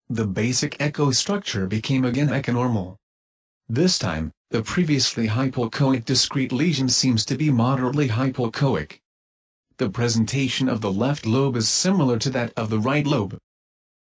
the basic echo structure became again echonormal. This time, the previously hypoechoic discrete lesion seems to be moderately hypoechoic. The presentation of the left lobe is similar to that of the right lobe.